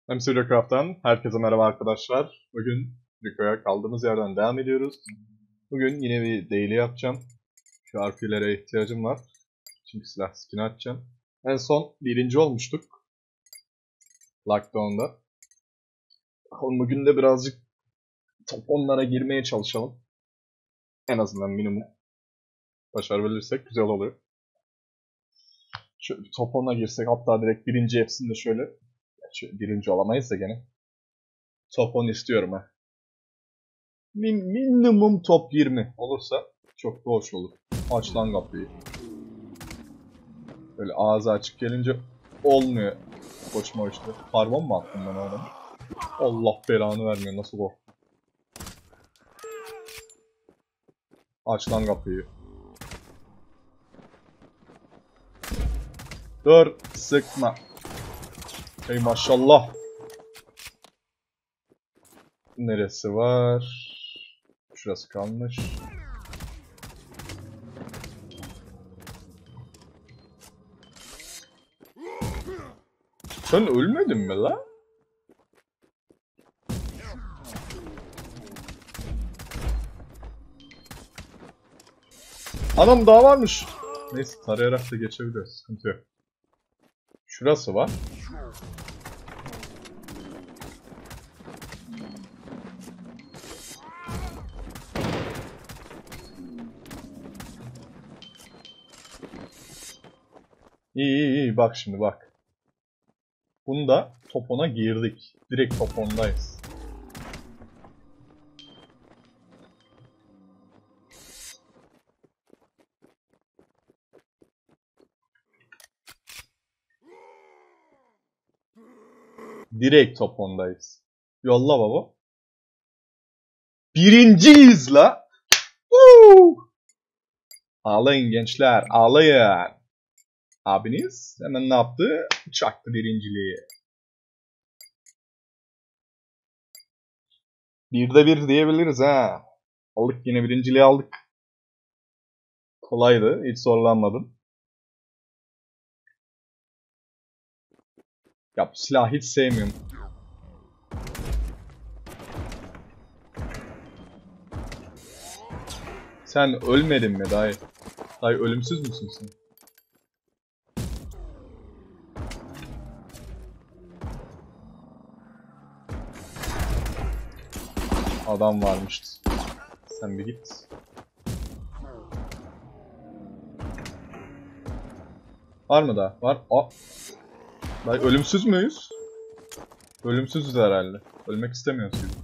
MC Craft'tan herkese merhaba arkadaşlar. Bugün Rico'ya kaldığımız yerden devam ediyoruz. Bugün yine bir daily yapacağım. Şu RP'lere ihtiyacım var. Çünkü silah skin açacağım. En son birinci olmuştuk. Lockdown'da. Bugün de birazcık top 10'lara girmeye çalışalım. En azından minimum. Başarabilirsek güzel oluyor. Şöyle bir top 10'a girsek, hatta direkt birinci hepsini de şöyle. Birinci olamayız da gene. Top 10 istiyorum ha. Minimum top 20 olursa çok da hoş olur. Aç lan kapıyı. Böyle ağzı açık gelince olmuyor. Hoşuma işte. Karbon mu attım ben adamı? Allah belanı vermiyor, nasıl o? Aç lan kapıyı. Dur, sıkma. Ey maşallah. Neresi var? Şurası kalmış. Sen ölmedin mi la? Anam daha varmış. Neyse, tarayarak da geçebiliyoruz. Sıkıntı yok. Şurası var. İyi, bak şimdi bak. Bunda top 10'a girdik. Direkt top 10'dayız. Direkt top 10'dayız. Yolla baba. Birinciyiz la. Ağlayın gençler, ağlayın. Abiniz hemen ne yaptı? Çaktı birinciliği. 1'de 1 diyebiliriz ha. Aldık, yine birinciliği aldık. Kolaydı, hiç zorlanmadım. Ya bu silahı hiç sevmiyorum. Sen ölmedin mi dayı? Dayı ölümsüz müsün sen? Adam varmıştı. Sen bir git. Var mı daha? Var. Aa. Dayı ölümsüz müyüz? Ölümsüzüz herhalde. Ölmek istemiyoruz gibi.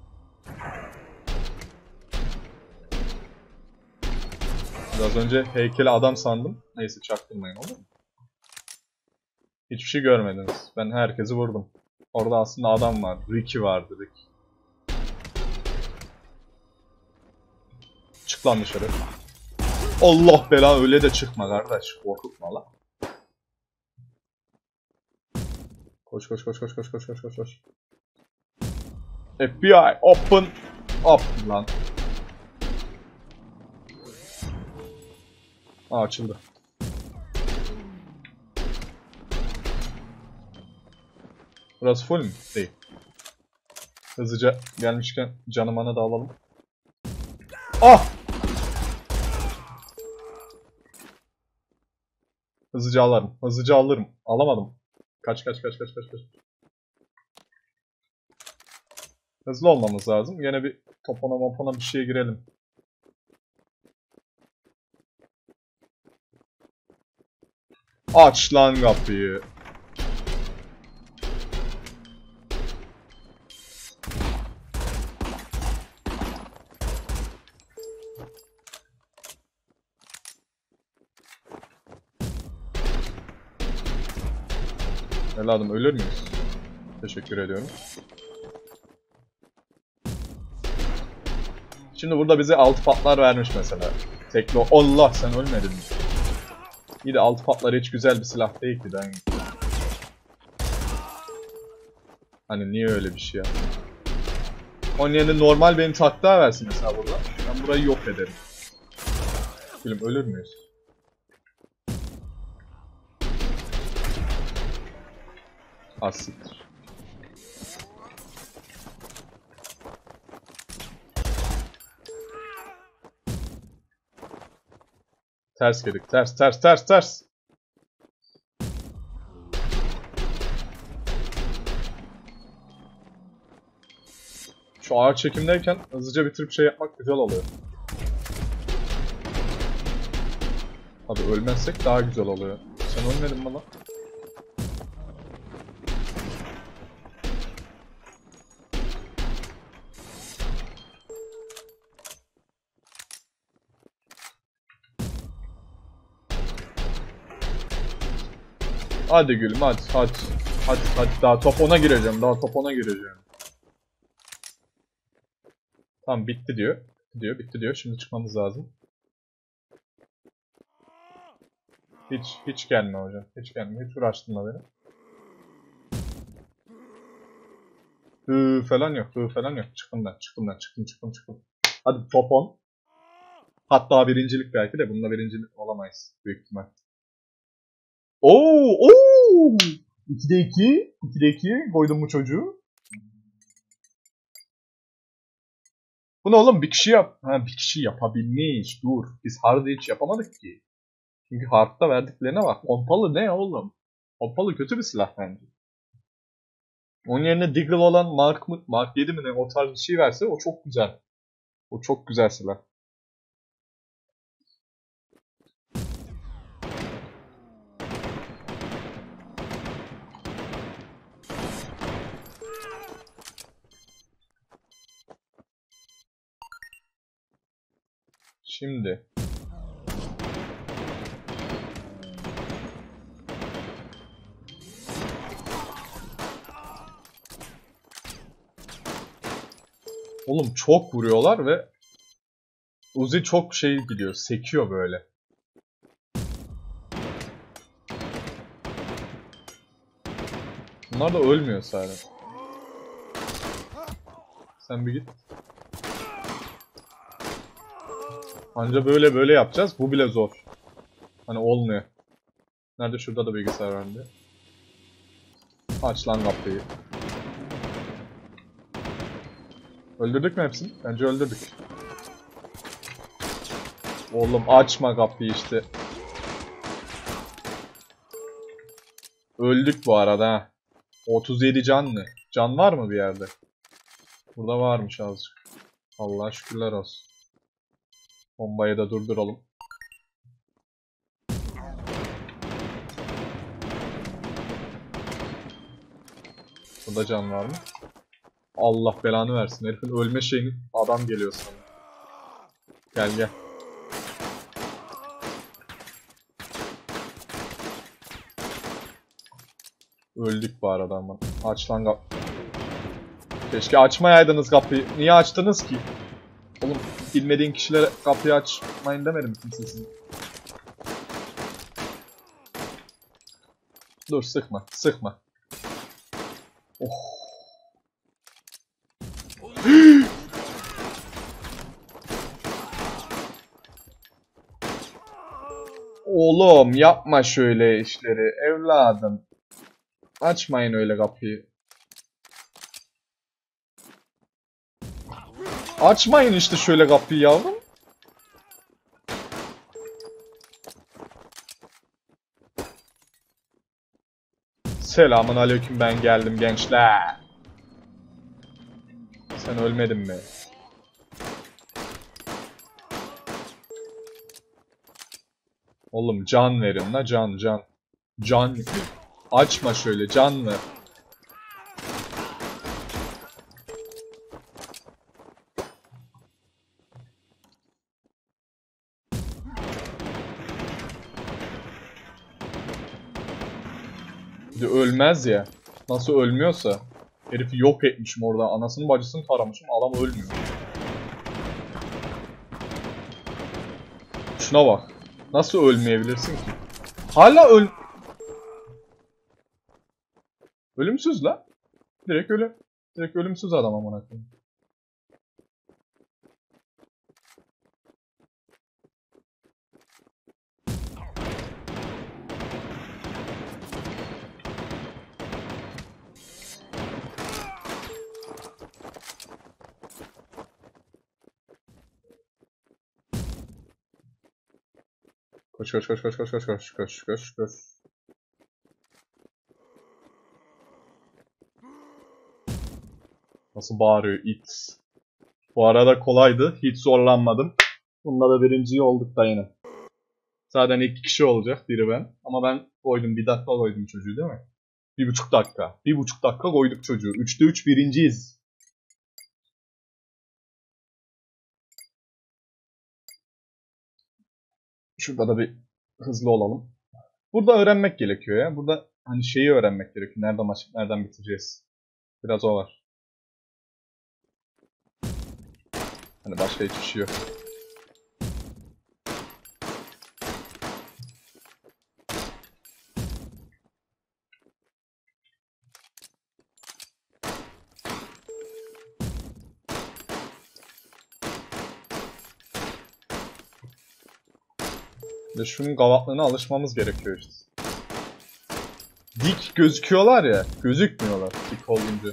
Biraz önce heykeli adam sandım. Neyse, çaktırmayın, olur mu? Hiçbir şey görmediniz. Ben herkesi vurdum. Orada aslında adam var. Ricky vardı, Ricky. Çık lan dışarı. Allah bela, öyle de çıkma kardeş. Korkutma lan. Koş. FBI open up lan. Aa, açıldı. Burası full mü? Değil. Hızlıca gelmişken canımanı da alalım. Ah! Hızlıca alırım. Hızlıca alırım. Alamadım. Kaç. Hızlı olmamız lazım. Yine bir topona mopona bir şeye girelim. Aç lan kapıyı. Evladım, ölür müyüz? Teşekkür ediyorum. Şimdi burada bize 6 patlar vermiş mesela. Teklo. Allah, sen ölmedin mi? İyi de 6 patlar hiç güzel bir silah değil ki. Ben... Hani niye öyle bir şey yaptın? Onun yerine normal beni taktığa versin mesela burada. Ben burayı yok ederim. Gülüm, ölür müyüz? Az siktir. Ters yedik. Ters ters ters ters. Şu ağır çekimdeyken hızlıca bitirip şey yapmak güzel oluyor. Abi ölmezsek daha güzel oluyor. Sen ölmedin mi lan? Hadi gülüm hadi hadi. Hadi daha top 10'a gireceğim. Daha top 10'a gireceğim. Tamam bitti diyor. Bitti diyor. Şimdi çıkmamız lazım. Hiç gelme hocam. Hiç gelme. Hiç uğraştırma beni. Falan yok. Falan yok. Çıktım ben. Çıktım. Hadi top 10. Hatta birincilik belki de. Bununla birincilik olamayız. Büyük ihtimal. Oo! 2'de 2. 2'de 2. Koydum bu çocuğu. Bu ne oğlum? Bir kişi yap. Ha bir kişi yapabilmiş. Dur. Biz hard'ı hiç yapamadık ki. Çünkü hard'da verdiklerine bak. Pompalı ne oğlum? Pompalı kötü bir silah bence. Onun yerine Deagle olan Mark 7 mi ne o tarz bir şey verse o çok güzel. O çok güzel silah. Şimdi. Oğlum çok vuruyorlar ve Uzi çok şey gidiyor, sekiyor böyle. Bunlar da ölmüyor sadece. Sen bir git. Anca böyle yapacağız. Bu bile zor. Hani olmuyor. Nerede? Şurada da bilgisayar bende. Aç lan kapıyı. Öldürdük mü hepsini? Bence öldürdük. Oğlum açma kapıyı işte. Öldük bu arada ha. 37 can mı? Can var mı bir yerde? Burada varmış azıcık. Allah'a şükürler olsun. Bombayı da durduralım. Burada can var mı? Allah belanı versin. Herifin ölme şeyini adam geliyor sana. Gel. Öldük bu arada ama. Aç lan Keşke açmayaydınız kapıyı. Niye açtınız ki? Oğlum bilmediğin kişilere kapıyı açmayın demedim kimse sizin. Dur sıkma. Oh. Oğlum yapma şöyle işleri evladım. Açmayın öyle kapıyı. Açmayın işte şöyle kapıyı yavrum. Selamun aleyküm ben geldim gençler. Sen ölmedin mi? Oğlum can verin la can. Can. Açma şöyle can ver. Bir de ölmez ya. Nasıl ölmüyorsa. Herifi yok etmişim orada. Anasının bacısını taramışım. Adam ölmüyor. Şuna bak. Nasıl ölmeyebilirsin ki? Hala Ölümsüz la. Direkt ölümsüz adam amına koyayım. Koş koş koş koş koş koş koş koş koş koş. Nasıl bağırıyor it. Bu arada kolaydı. Hiç zorlanmadım. Bunda da birinci olduk da yine. Zaten 2 kişi olacak. Biri ben. Ama ben koydum. 1 dakika koydum çocuğu değil mi? 1,5 dakika. 1,5 dakika koyduk çocuğu. 3'te 3 birinciyiz. Şurada da bir hızlı olalım. Burada öğrenmek gerekiyor ya. Burada hani şeyi öğrenmek gerekiyor. Nereden açıp nereden bitireceğiz. Biraz o var. Hani başka hiçbir şey yok. Ve şunun gavaklığına alışmamız gerekiyor işte. Dik gözüküyorlar ya. Gözükmüyorlar dik olunca.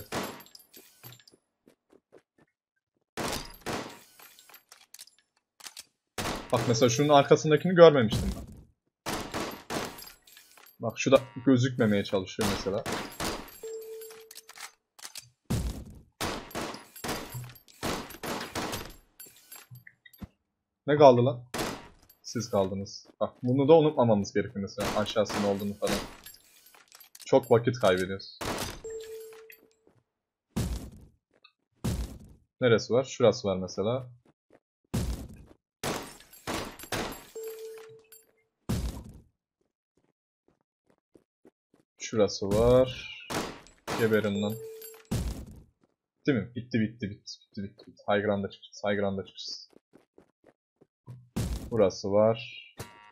Bak mesela şunun arkasındakini görmemiştim ben. Bak şu da gözükmemeye çalışıyor mesela. Ne kaldı lan? Siz kaldınız. Bak bunu da unutmamamız gerekiyor mesela. Aşağısında olduğunu falan. Çok vakit kaybediyoruz. Neresi var? Şurası var mesela. Şurası var. Geberin lan. Değil mi? Bitti. High ground'a çıkacağız. Burası var.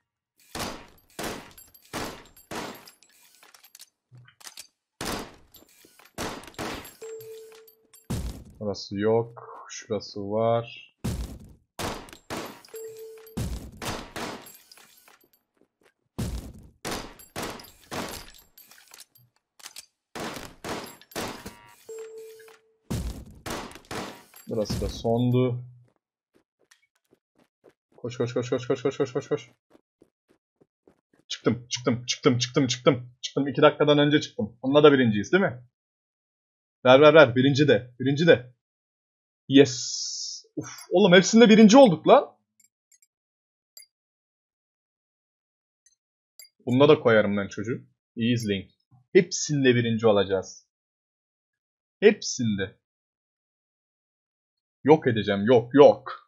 Burası yok. Şurası var. Burası da sondu. Koş. Çıktım. 2 dakikadan önce çıktım. Onunla da birinciyiz değil mi? Ver. Birinci de. Yes. Uf, oğlum hepsinde birinci olduk lan. Bunda da koyarım ben çocuğu. İyi izleyin. Hepsinde birinci olacağız. Hepsinde. Yok edeceğim. Yok.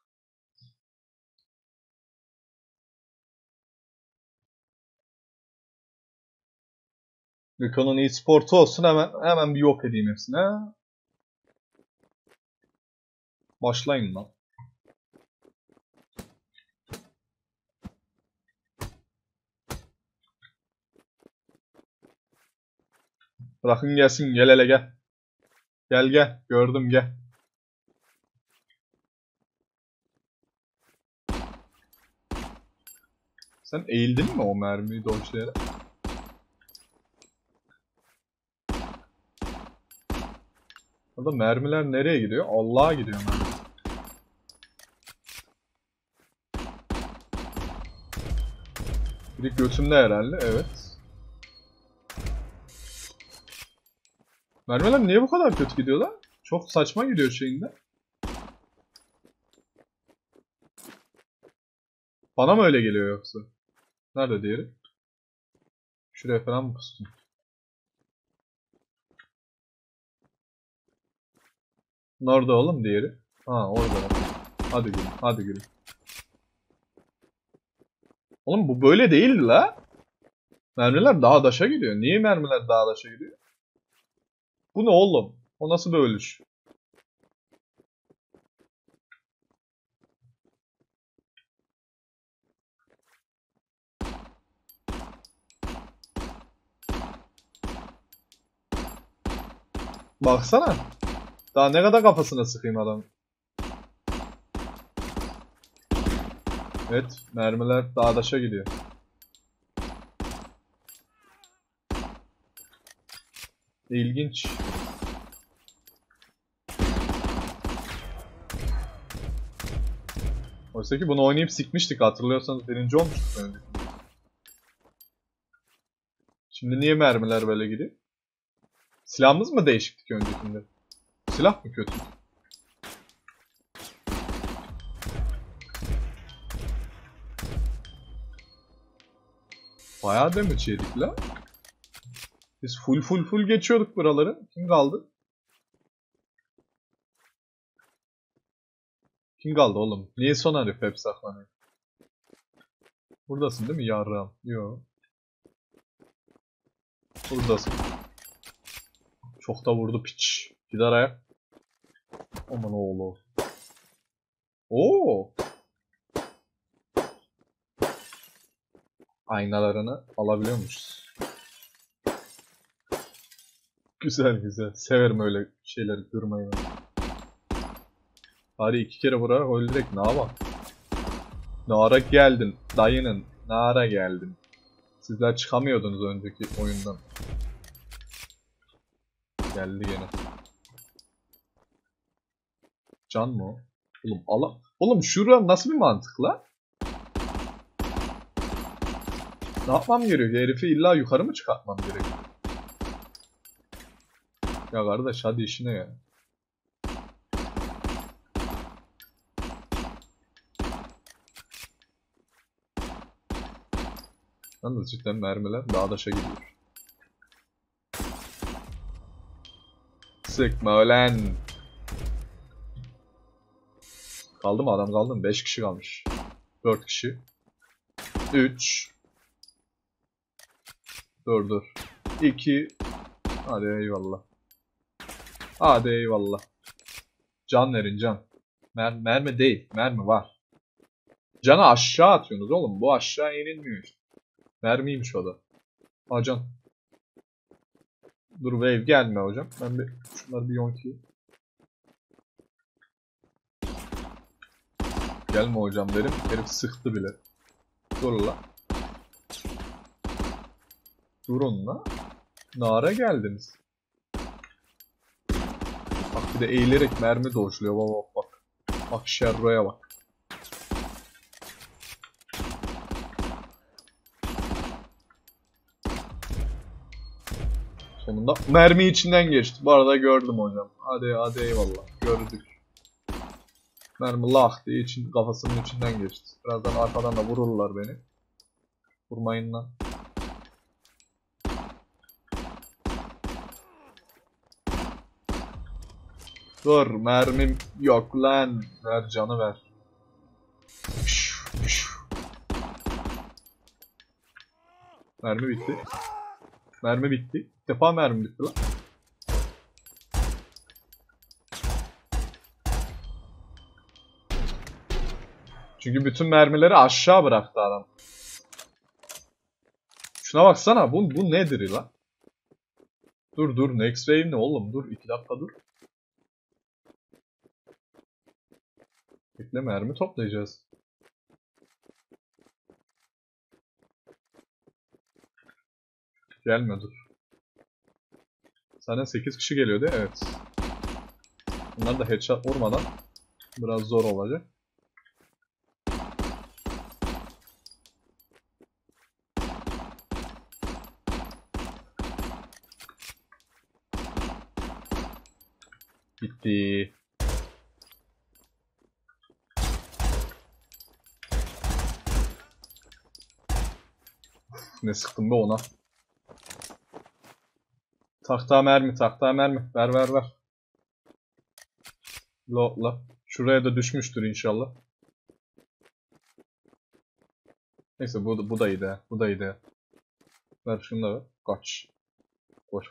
Rico'nun e-sportu olsun hemen bir yok edeyim hepsine. Başlayın lan. Bırakın gelsin. Gel hele gel. Gel. Gördüm gel. Sen eğildin mi o mermiyi dodge'layarak? Orada mermiler nereye gidiyor? Allah'a gidiyor mermi. Biri götümde herhalde. Evet. Mermiler niye bu kadar kötü gidiyorlar? Çok saçma gidiyor şeyinde. Bana mı öyle geliyor yoksa? Nerede diğeri? Şuraya falan mı pustun? Nerede oğlum diğeri? Ha orada. Hadi gülüm. Oğlum bu böyle değil la. Mermiler dağa daşa gidiyor. Niye mermiler dağa daşa gidiyor? Bu ne oğlum? O nasıl bir ölüş? Baksana. Daha ne kadar kafasına sıkayım adam. Evet, mermiler dağdaşa gidiyor. İlginç. Oysa ki bunu oynayıp sikmiştik, hatırlıyorsanız birinci olmuştuk önce. Şimdi niye mermiler böyle gidiyor? Silahımız mı değişikti ki öncekinde? Silah mı kötü? Bayağı damage yedik la. Biz full geçiyorduk buraları. Kim kaldı? Kim kaldı oğlum? Niye son herif hep saklanıyor? Buradasın değil mi yarrağım? Yo. Buradasın. Çok da vurdu piç. Gider ayak. Aman oğlu. Oo. Aynalarını alabiliyormuşuz. Güzel. Severim öyle şeyleri durmayı. Bari 2 kere vurarak öldürek. Ne yapalım? Nara geldin. Dayının. Nara geldin. Sizler çıkamıyordunuz önceki oyundan. Geldi gene. Can mı o? Oğlum Oğlum şura nasıl bir mantık la? Ne yapmam gerekiyor? Herifi illa yukarı mı çıkartmam gerekiyor? Ya kardeş hadi işine ya. Yalnız cidden mermiler dağdaşa gidiyor. Sıkma ölen. Kaldı mı adam kaldı mı? 5 kişi kalmış. 4 kişi. 3. Dur. 2. Hadi eyvallah. Hadi eyvallah. Can verin can. Mermi değil. Mermi var. Canı aşağı atıyorsunuz oğlum. Bu aşağı yenilmiyor işte. Mermiymiş o da. Ha can. Dur wave gelme hocam. Ben bir şunları bir yonkayım. Gelme hocam derim. Herif sıktı bile. Dur la. Durun la. Nara geldiniz. Bak bir de eğilerek mermi dojluyor. Bak. Bak Sherro'ya bak. Sonunda mermi içinden geçti. Bu arada gördüm hocam. Hadi eyvallah. Gördük. Mermi lah diye kafasının içinden geçti. Birazdan arkadan da vururlar beni. Vurmayın lan. Dur mermim yok lan. Ver canı ver. Mermi bitti. Mermi bitti. İlk defa mermi bitti lan. Çünkü bütün mermileri aşağı bıraktı adam. Şuna baksana. Bu nedir lan? Dur. Next wave ne oğlum? Dur 2 dakika dur. Bekle mermi toplayacağız. Gelme dur. Sana 8 kişi geliyordu evet. Bunlar da headshot vurmadan biraz zor olacak. Bitti. Ne sıktım be ona. Tahta mermi. Ver. La. Şuraya da düşmüştür inşallah. Neyse bu da iyi de. Ver şunu da ver. Kaç. Koş.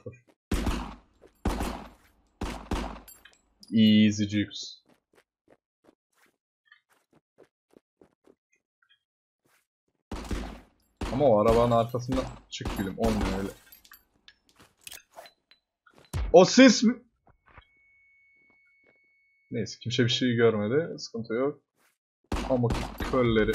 Easy juice. Ama o arabanın arkasından çık gülüm. Olmuyor öyle. O ses mi? Neyse kimse bir şey görmedi. Sıkıntı yok. Ama kölleri.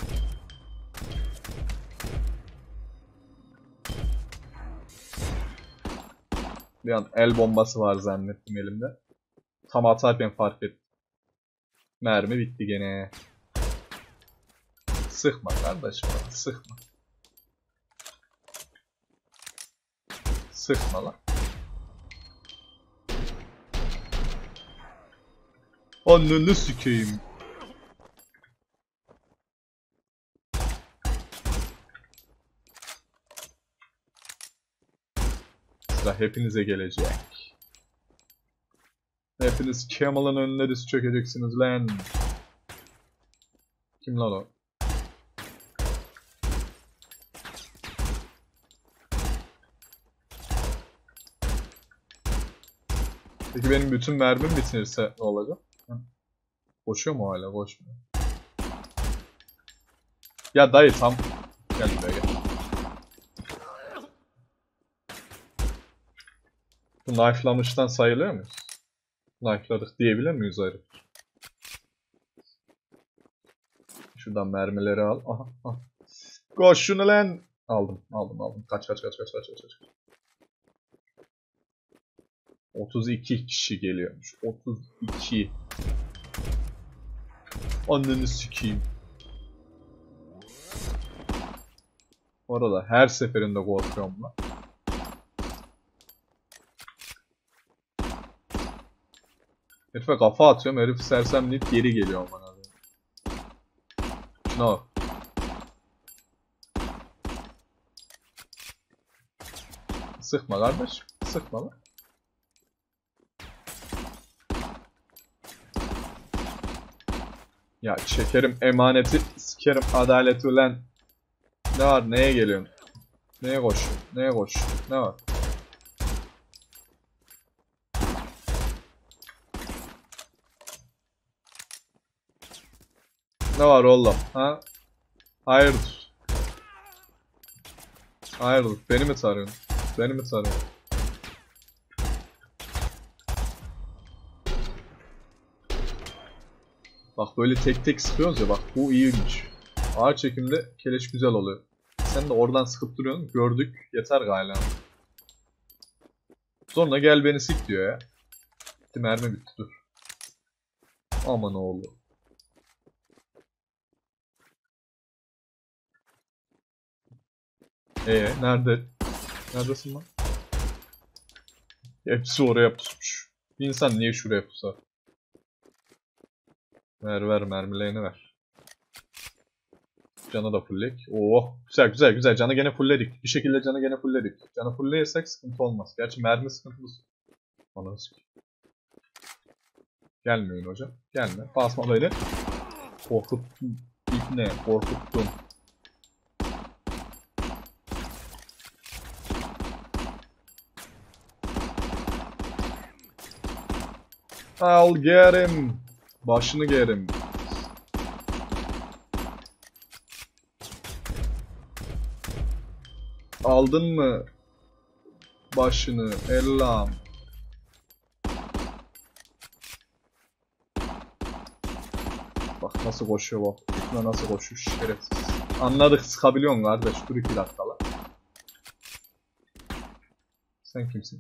Bir an el bombası var zannettim elimde. Tam atarken fark ettim. Mermi bitti gene. Sıkma kardeşim. Sıkma. Sıkma lan. Anneni sikeyim. Sıra hepinize gelecek. Hepiniz Kemal'ın önüne diz çökeceksiniz lan. Kim lan o? Peki benim bütün mermim bitirse ne olacak? Koşuyor mu hala? Koşmuyor. Ya dayı tam... Gel buraya gel. Bu knife'lamıştan sayılıyor muyuz? Knife'ladık diyebilir miyiz ayrı? Şuradan mermileri al. Aha, aha. Koş şunu lan! Aldım. Kaç. 32 kişi geliyormuş. 32. Anneni sikeyim. Orada her seferinde korkuyorum lan. Herife kafa atıyorum, herif sersemleyip geri geliyor bana. Şuna bak. Sıkma kardeş. Sıkma lan. Ya çekerim emaneti, sikerim adaleti ulan. Ne var, neye geliyorsun? Neye koşuyorsun? Neye koşuyorsun? Ne var? Ne var oğlum? Ha? Hayırdır? Hayırdır? Beni mi tarıyorsun? Beni mi tarıyorsun? Bak böyle tek tek sıkıyoruz ya, bak bu iyiymiş. Ağır çekimde keleş güzel oluyor. Sen de oradan sıkıp duruyorsun. Gördük. Yeter galiba. Sonra gel beni sik diyor ya. Bitti, mermi bitti, dur. Aman oğlum. Nerede? Neredesin lan? Hepsi oraya pusmuş. Bir insan niye şuraya pusar? Ver mermilerini ver. Canı da fulllek. Oh güzel. Canı gene fullledik. Bir şekilde canı gene fullledik. Canı fullleyirsek sıkıntı olmaz. Gerçi mermi sıkıntımız. Ananı sikeyim. Gelmiyor hocam. Gelme. Basma beni. Korkuttun. İbne. Korkuttun. Al gerim. Başını gerim. Aldın mı başını ellam? Bak nasıl koşuyor bak. Nasıl koşuyor şerefsiz. Anladık, sıkabiliyorsun kardeş. Dur 2 dakikala. Sen kimsin?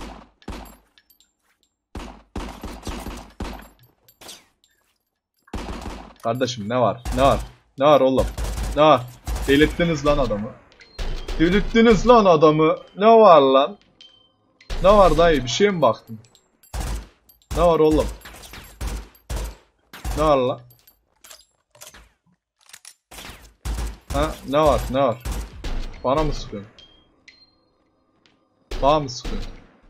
Kardeşim ne var? Ne var oğlum? Ne var? Delirttiniz lan adamı. Delirttiniz lan adamı. Ne var lan? Ne var dayı? Bir şeye mi baktın? Ne var oğlum? Ne var lan? Ha? Ne var? Bana mı sıkıyorsun? Bana mı sıkıyorsun?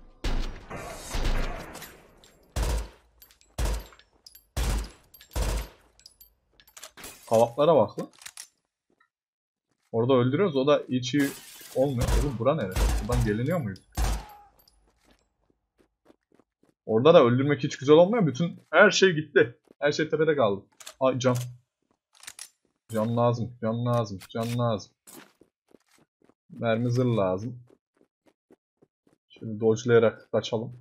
Kavaklara bak lan. Orada öldürüyoruz, o da hiç iyi olmuyor. Oğlum bura nere? Buradan geliniyor muyuz? Orada da öldürmek hiç güzel olmuyor. Bütün her şey gitti. Her şey tepede kaldı. Ay can. Can lazım. Mermi zırh lazım. Şimdi dodge'layarak kaçalım.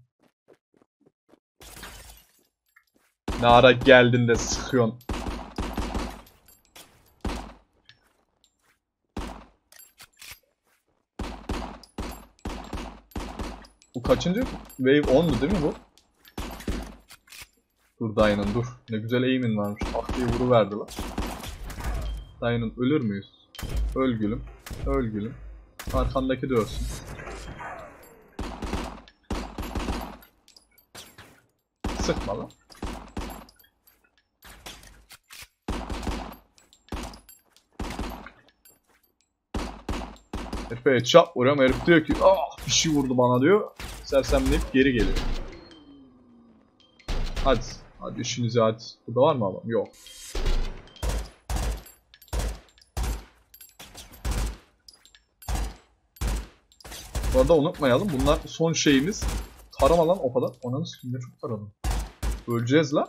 Ne ara geldin de sıkıyorsun. Bu kaçıncı? Wave 10'du değil mi bu? Dur dayının dur. Ne güzel aim'in varmış. Ah diye vuruverdi lan. Dayının ölür müyüz? Öl gülüm. Arkandaki de ölsün. Sıkma lan. Herife çap vuruyorum. Herif diyor ki ah bir şey vurdu bana diyor. Sersemleyip geri geliyor. Hadi. Hadi işinizi hadi. Burada var mı adam? Yok. Bu arada unutmayalım. Bunlar son şeyimiz. Tarama lan o kadar. Ananın üstünde çok taradım. Öleceğiz lan.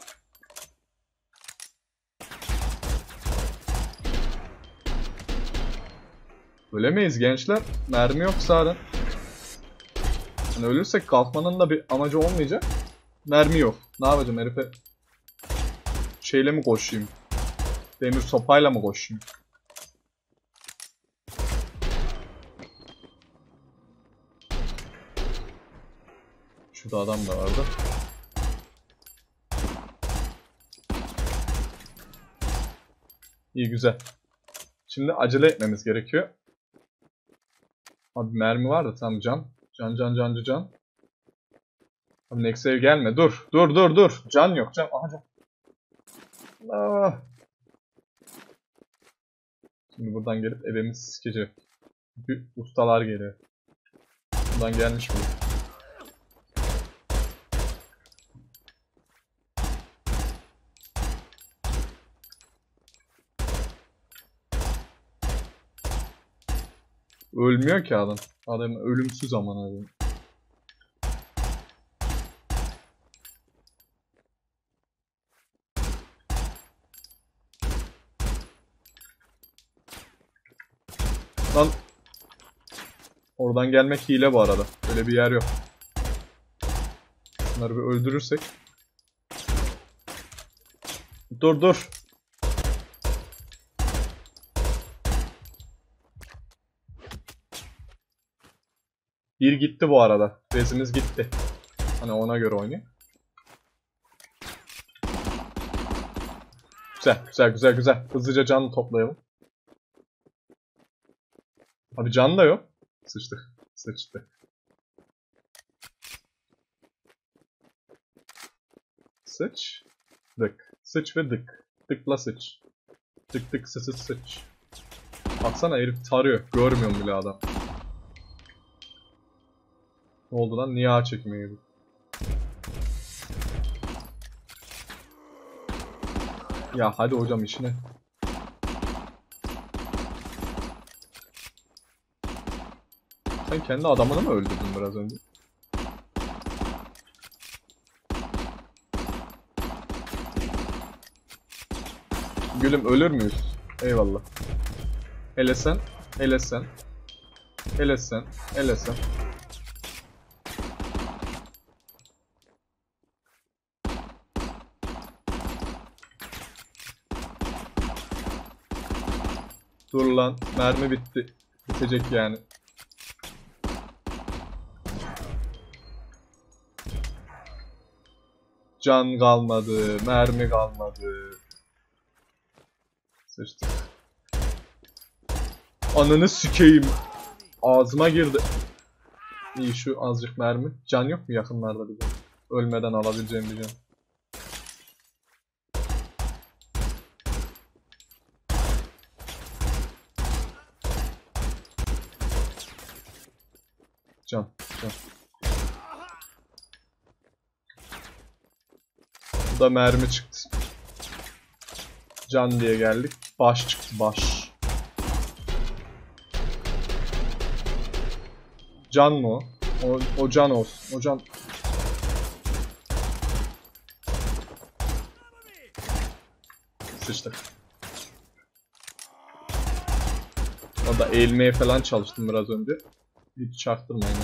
Ölemeyiz gençler. Mermi yok zaten. Yani ölürsek kalkmanın da bir amacı olmayacak. Mermi yok. Ne yapacağım herife? Şeyle mi koşayım? Demir sopayla mı koşayım? Şurada adam da vardı. İyi güzel. Şimdi acele etmemiz gerekiyor. Abi mermi var da tam can. Can. Abi next save gelme. Dur. Can yok can. Aha can. Ah. Şimdi buradan gelip evimizi sikecek. Çünkü ustalar geliyor. Buradan gelmiş bu. Ölmüyor ki adam. Adam ölümsüz aman abi. Lan oradan gelmek hile bu arada. Öyle bir yer yok. Bunları bir öldürürsek. Dur. Bir gitti bu arada. Bezimiz gitti. Hani ona göre oynayayım. Güzel. Hızlıca canlı toplayalım. Abi can da yok. Sıçtı. Sıç. Dık. Sıç ve dık. Dıkla sıç. Dık sıç. Baksana herif tarıyor. Görmüyorum bile adam. Ne oldu lan? Niye ağ çekimi gibi? Ya hadi hocam işine. Sen kendi adamını mı öldürdün biraz önce? Gülüm ölür müyüz? Eyvallah. Hele sen. Dur lan. Mermi bitti. Bitecek yani. Can kalmadı. Mermi kalmadı. Sıçtık. Ananı sikeyim. Ağzıma girdi. İyi şu azıcık mermi. Can yok mu yakınlarda bir de? Ölmeden alabileceğim bir can. Can. Bu da mermi çıktı. Can diye geldik. Baş çıktı baş. Can mı o? O can olsun. O can. Sıçtık. Orada eğilmeye falan çalıştım biraz önce. Hiç çaktırmayın.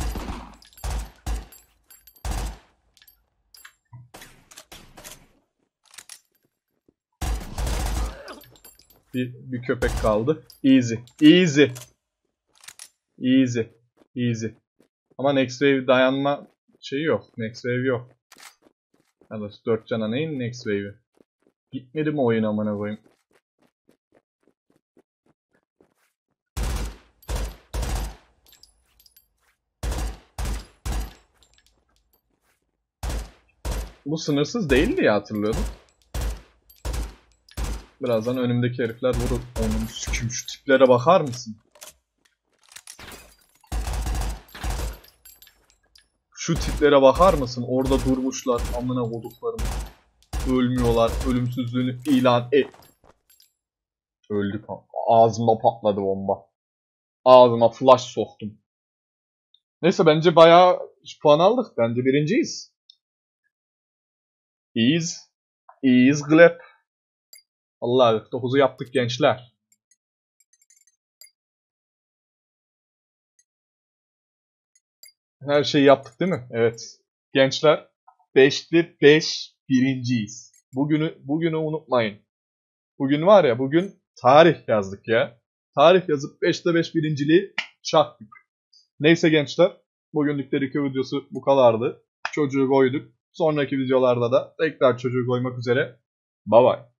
Bir köpek kaldı. Easy. Ama next wave dayanma şeyi yok. Next wave yok. Yani 4 cana neyin next wave'i? Gitmedi mi oyun amına koyayım? Bu sınırsız değil diye hatırlıyordum. Birazdan önümdeki herifler vurur. Onun sikim, şu tiplere bakar mısın? Şu tiplere bakar mısın? Orada durmuşlar. Amına koduklarım. Ölmüyorlar. Ölümsüzlüğünü ilan et. Öldük. Ağzımda patladı bomba. Ağzıma flash soktum. Neyse bence bayağı puan aldık. Bence birinciyiz. İyiyiz gleb. Allah 49'u yaptık gençler. Her şeyi yaptık değil mi? Evet. Gençler 5'te 5 birinciyiz. Bugünü unutmayın. Bugün var ya, bugün tarih yazdık ya. Tarih yazıp 5'te 5 birinciliği çaktık. Neyse gençler, bugünlük Derike videosu bu kadardı. Çocuğu koyduk. Sonraki videolarda da tekrar çocuğu koymak üzere. Bye bye.